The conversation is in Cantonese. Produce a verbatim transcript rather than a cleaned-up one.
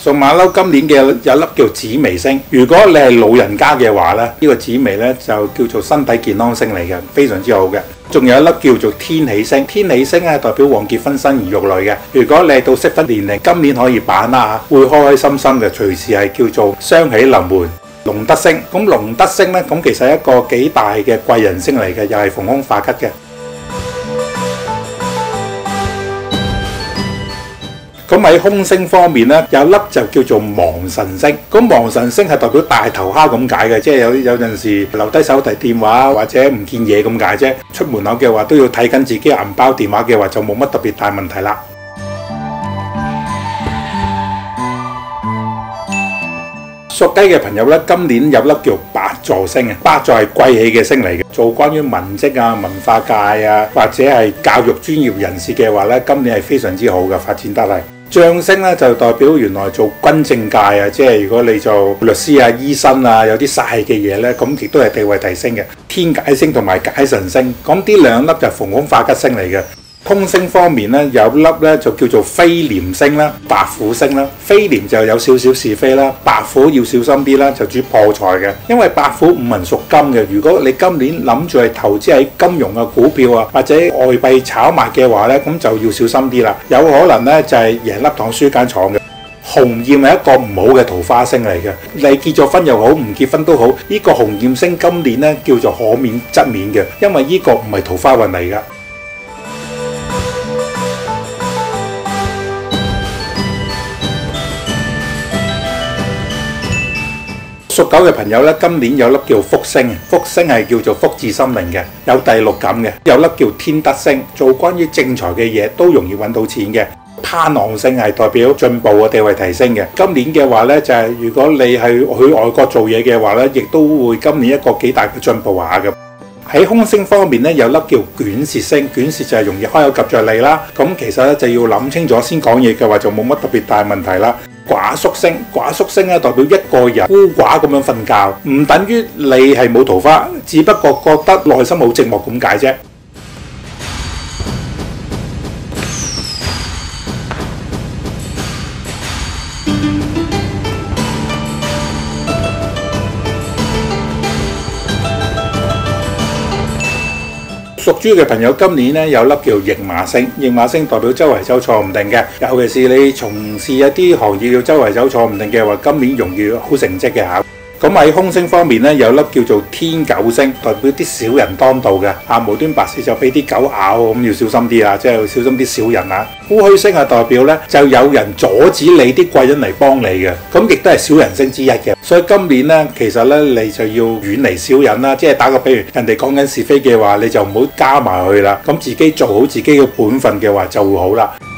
屬馬騮今年嘅有粒叫紫微星，如果你係老人家嘅話咧，呢、這個紫微咧就叫做身體健康星嚟嘅，非常之好嘅。仲有一粒叫做天喜星，天喜星係代表旺結婚生兒育女嘅。如果你係到適婚年齡，今年可以把握下，會開開心心嘅，隨時係叫做雙喜臨門。龍德星，咁龍德星咧，咁其實係一個幾大嘅貴人星嚟嘅，又係逢凶化吉嘅。咁喺凶星方面咧，有粒就叫做亡神星。咁亡神星係代表大頭蝦咁解嘅，即係有有陣時留低手提電話或者唔見嘢咁解啫。出門口嘅話都要睇緊自己銀包電話嘅話，就冇乜特別大問題啦。屬雞嘅朋友咧，今年有粒叫八座星啊，八座係貴氣嘅星嚟嘅，做關於文職啊、文化界啊或者係教育專業人士嘅話咧，今年係非常之好嘅，發展得嚟。將星咧就代表原來做軍政界啊，即係如果你做律師啊、醫生啊，有啲煞氣嘅嘢咧，咁亦都係地位提升嘅。天解星同埋解神星，咁呢兩粒就逢凶化吉星嚟嘅。通星方面咧，有粒咧就叫做飛廉星啦、白虎星啦。飛廉就有少少是非啦，白虎要小心啲啦，就主破財嘅。因為白虎五行屬金嘅，如果你今年諗住係投資喺金融嘅股票啊，或者外幣炒賣嘅話咧，咁就要小心啲啦，有可能咧就係贏粒糖輸間廠嘅。紅焰係一個唔好嘅桃花星嚟嘅，你結咗婚又好，唔結婚都好，呢個紅焰星今年咧叫做可免則免嘅，因為呢個唔係桃花運嚟噶。屬狗嘅朋友咧，今年有粒叫福星，福星係叫做福至心靈嘅，有第六感嘅。有粒叫天德星，做關於正財嘅嘢都容易揾到錢嘅。攀浪星係代表進步嘅，地位提升嘅。今年嘅話咧，就係、是、如果你係去外國做嘢嘅話咧，亦都會今年一個幾大嘅進步下嘅。喺凶星方面咧，有粒叫卷舌星，卷舌就係容易開口及着脷啦。咁其實咧就要諗清楚先講嘢嘅話，就冇乜特別大問題啦。寡宿星，寡宿星咧代表一個人孤寡咁樣瞓覺，唔等於你係冇桃花，只不過覺得內心好寂寞咁解啫。屬豬嘅朋友今年咧有粒叫驛馬星，驛馬星代表周圍走錯唔定嘅，尤其是你從事一啲行業要周圍走錯唔定嘅話，今年容易好成績嘅嚇。咁喺凶星方面咧，有粒叫做天狗星，代表啲小人當道嘅，啊無端白事就俾啲狗咬，咁要小心啲啊，即係要小心啲小人啊。烏虛星係代表咧就有人阻止你啲貴人嚟幫你嘅，咁亦都係小人星之一嘅。所以今年咧，其實咧你就要遠離小人啦，即係打個比喻，人哋講緊是非嘅話，你就唔好加埋去啦，咁自己做好自己嘅本分嘅話就會好啦。